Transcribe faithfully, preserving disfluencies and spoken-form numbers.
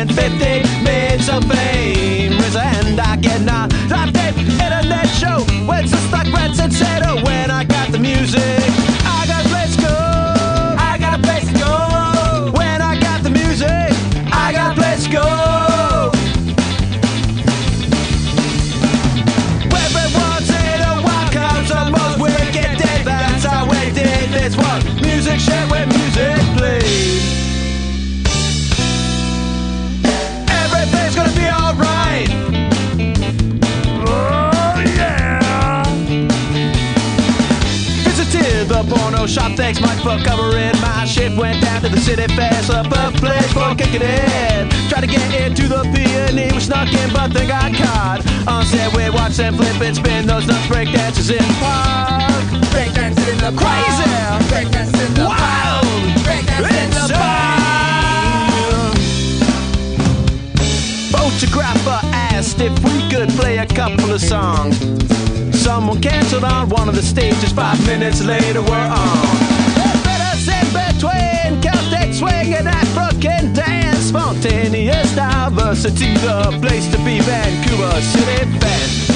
and fifty minutes of fame. And I get now live tape internet show. When it's just like Red said, said, oh, when I got the music, I got a place to go. I got a place to go. When I got the music, I got a place to go. Everyone's in a wild comes the most wicked day. That's how we did this one. Music share when music plays. Everything's gonna be alright. The porno shop, thanks Mike for covering my shit. Went down to the city fair, up a place for kicking it. Tried to get into the peony, was snuck in but they got caught. On set we watched them flip and spin those nuts break dances in the park. Break dance in the Crazy, park. Break dance in the wild, park. Break dance in the park. Photographer asked if we could play a couple of songs. Someone canceled on one of the stages. Five minutes later we're on. Better sit between Celtic swing and African dance. Spontaneous diversity, the place to be. Vancouver City Band.